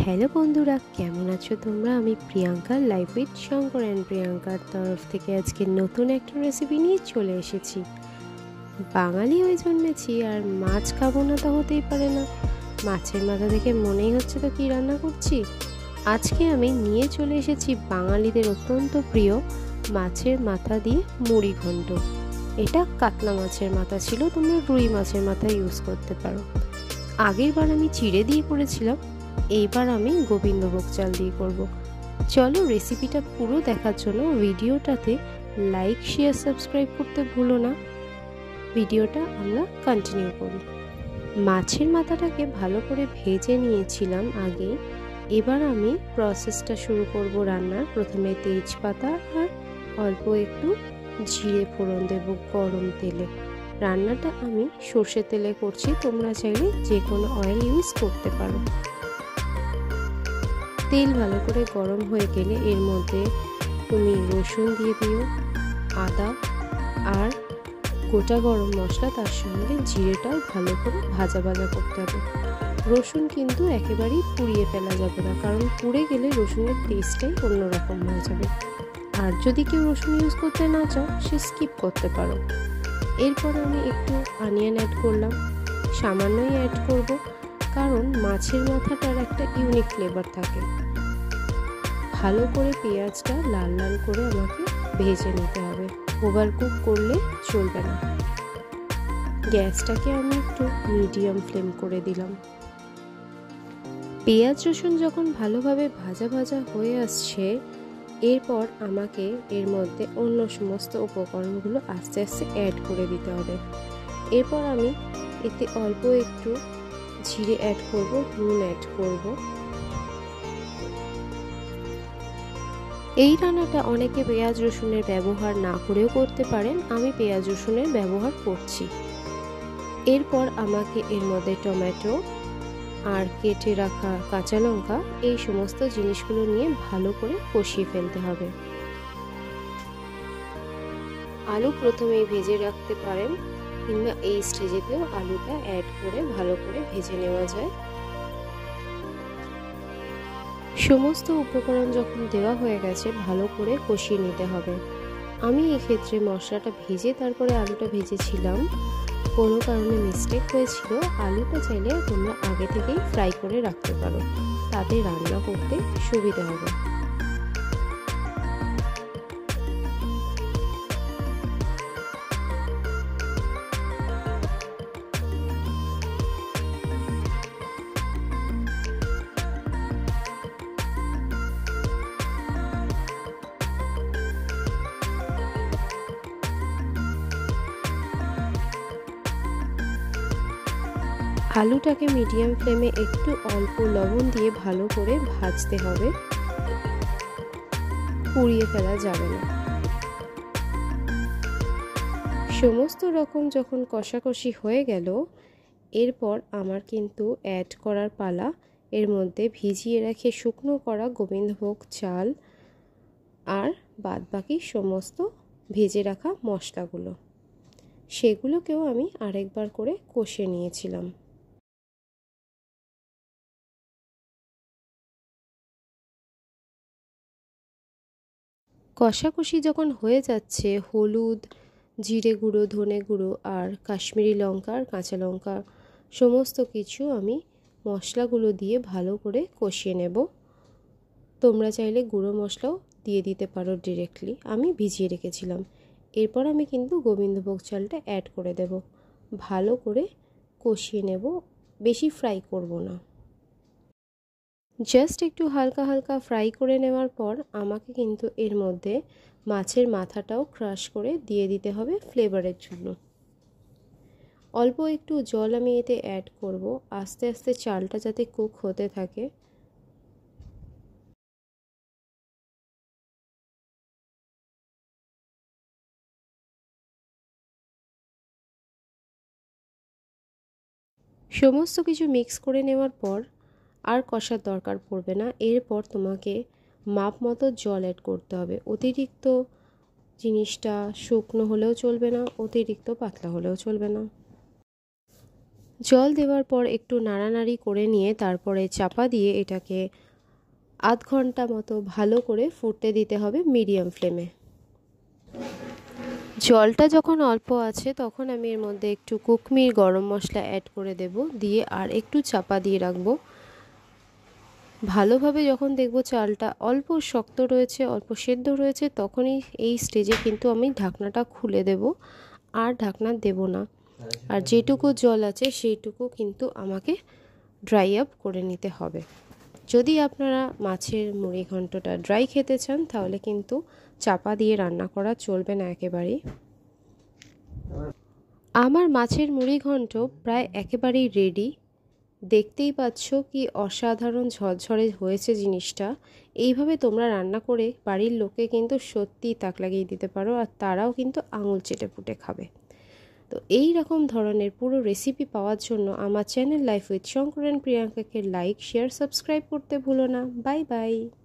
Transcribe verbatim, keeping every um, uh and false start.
Hello বন্ধুরা, কেমন আছো তোমরা? আমি Priyanka, life with Shankar and প্রিয়াঙ্কার তরফ থেকে আজকে নতুন একটা রেসিপি নিয়ে চলে এসেছি। বাঙালি হয়ে জন্মেছি আর মাছ খাবো না তা হতেই পারে না। মাছের মাথা দেখে মনেই হচ্ছে তো কী রান্না করছি। আজকে আমি নিয়ে চলে এসেছি বাঙালিদের অত্যন্ত প্রিয় মাছের মাথা দিয়ে মুড়ি ঘন্ট। এটা কাতলা মাছের মাথা ছিল, তোমরা রুই মাছের মাথা ইউজ করতে পারো। আগের বার আমি চিড়ে দিয়ে করেছিলাম, এইবার আমি গোবিন্দভোগ চাল দিয়ে করব। চলো রেসিপিটা পুরো দেখার জন্য ভিডিওটাতে লাইক শেয়ার সাবস্ক্রাইব করতে ভুলো না। ভিডিওটা আমরা কন্টিনিউ করি। মাছের মাথাটাকে ভালো করে ভেজে নিয়েছিলাম আগে। এবার আমি প্রসেসটা শুরু করব রান্নার। প্রথমে তেজপাতা আর অল্প একটু জিরে ফোড়ন দেব গরম তেলে। রান্নাটা আমি সর্ষের তেলে করছি, তোমরা চাইলে যে কোনো অয়েল ইউজ করতে পারো। তেল ভালো করে গরম হয়ে গেলে এর মধ্যে তুমি রসুন দিয়ে দিও, আদা আর গোটা গরম মশলা, তার সঙ্গে জিরেটাও ভালো করে ভাজা ভাজা করতে হবে। রসুন কিন্তু একেবারেই পুড়িয়ে ফেলা যাবে না, কারণ পুড়ে গেলে রসুনের টেস্টটাই অন্যরকম হয়ে যাবে। আর যদি কেউ রসুন ইউজ করতে না চাও, সে স্কিপ করতে পারো। এরপর আমি একটু অনিয়ন অ্যাড করলাম, সামান্যই অ্যাড করব, কারণ মাছের মাথাটার একটা ইউনিক ফ্লেভার থাকে। ভালো করে পেঁয়াজটা লাল লাল করে আমাকে ভেজে নিতে হবে, ওভারকুক করলে চলবে না। গ্যাসটাকে আমি একটু মিডিয়াম ফ্লেম করে দিলাম। পেঁয়াজ রসুন যখন ভালোভাবে ভাজা ভাজা হয়ে আসছে, এরপর আমাকে এর মধ্যে অন্য সমস্ত উপকরণগুলো আস্তে আস্তে অ্যাড করে দিতে হবে। এরপর আমি এতে অল্প একটু জিরে অ্যাড করব, নুন অ্যাড করব। এই রান্নাটা অনেকে পেঁয়াজ রসুনের ব্যবহার না করেও করতে পারেন, আমি পেঁয়াজ রসুনের ব্যবহার করছি। এরপর আমাকে এর মধ্যে টমেটো আর কেটে রাখা কাঁচা লঙ্কা, এই সমস্ত জিনিসগুলো নিয়ে ভালো করে কষিয়ে ফেলতে হবে। আলু প্রথমেই ভেজে রাখতে পারেন, কিংবা এই স্টেজেতেও আলুটা অ্যাড করে ভালো করে ভেজে নেওয়া যায়। সমস্ত উপকরণ যখন দেওয়া হয়ে গেছে, ভালো করে কষিয়ে নিতে হবে। আমি এক্ষেত্রে মশলাটা ভেজে তারপরে আলুটা ভেজেছিলাম, কোনো কারণে মিস্টেক হয়েছিল। আলুটা চাইলে তোমরা আগে থেকেই ফ্রাই করে রাখতে পারো, তাতে রান্না করতে সুবিধা হবে। আলুটাকে মিডিয়াম ফ্লেমে একটু অল্প লবণ দিয়ে ভালো করে ভাজতে হবে, পুড়িয়ে ফেলা যাবে না। সমস্ত রকম যখন কষাকষি হয়ে গেল, এরপর আমার কিন্তু অ্যাড করার পালা। এর মধ্যে ভিজিয়ে রেখে শুকনো করা গোবিন্দভোগ চাল আর বাদবাকি সমস্ত ভেজে রাখা মশলাগুলো, সেগুলোকেও আমি আরেকবার করে কষে নিয়েছিলাম। কষাকষি যখন হয়ে যাচ্ছে, হলুদ, জিরে গুঁড়ো, ধনে গুঁড়ো আর কাশ্মীরি লঙ্কা আর কাঁচা লঙ্কা সমস্ত কিছু আমি মশলাগুলো দিয়ে ভালো করে কষিয়ে নেব। তোমরা চাইলে গুঁড়ো মশলাও দিয়ে দিতে পারো ডিরেক্টলি, আমি ভিজিয়ে রেখেছিলাম। এরপর আমি কিন্তু গোবিন্দভোগ চালটা অ্যাড করে দেব, ভালো করে কষিয়ে নেব, বেশি ফ্রাই করব না। জাস্ট একটু হালকা হালকা ফ্রাই করে নেওয়ার পর আমাকে কিন্তু এর মধ্যে মাছের মাথাটাও ক্রাশ করে দিয়ে দিতে হবে ফ্লেভারের জন্য। অল্প একটু জল আমি এতে অ্যাড করব, আস্তে আস্তে চালটা যাতে কুক হতে থাকে। সমস্ত কিছু মিক্স করে নেওয়ার পর আর কষার দরকার পড়বে না। এরপর তোমাকে মাপ মতো জল অ্যাড করতে হবে। অতিরিক্ত জিনিসটা শুকনো হলেও চলবে না, অতিরিক্ত পাতলা হলেও চলবে না। জল দেওয়ার পর একটু নাড়ানাড়ি করে নিয়ে তারপরে চাপা দিয়ে এটাকে আধ ঘন্টা মতো ভালো করে ফুটতে দিতে হবে মিডিয়াম ফ্লেমে। জলটা যখন অল্প আছে তখন আমি এর মধ্যে একটু কুকমির গরম মশলা অ্যাড করে দেব, দিয়ে আর একটু চাপা দিয়ে রাখবো। ভালোভাবে যখন দেখব চালটা অল্প শক্ত রয়েছে, অল্প সেদ্ধ রয়েছে, তখনই এই স্টেজে কিন্তু আমি ঢাকনাটা খুলে দেব, আর ঢাকনা দেব না। আর যেটুকু জল আছে সেইটুকু কিন্তু আমাকে ড্রাই আপ করে নিতে হবে। যদি আপনারা মাছের মুড়ি ঘন্টটা ড্রাই খেতে চান তাহলে কিন্তু চাপা দিয়ে রান্না করা চলবে না একেবারেই। আমার মাছের মুড়ি ঘন্ট প্রায় একেবারেই রেডি। দেখতেই পাচ্ছ কি অসাধারণ ঝরঝরে হয়েছে জিনিসটা। এইভাবে তোমরা রান্না করে বাড়ির লোকে কিন্তু সত্যিই তাক লাগিয়ে দিতে পারো, আর তারাও কিন্তু আঙুল চেটে পুটে খাবে। তো এই রকম ধরনের পুরো রেসিপি পাওয়ার জন্য আমার channel life with Shankar and প্রিয়াঙ্কাকে লাইক, শেয়ার, সাবস্ক্রাইব করতে ভুলো না। Bye by.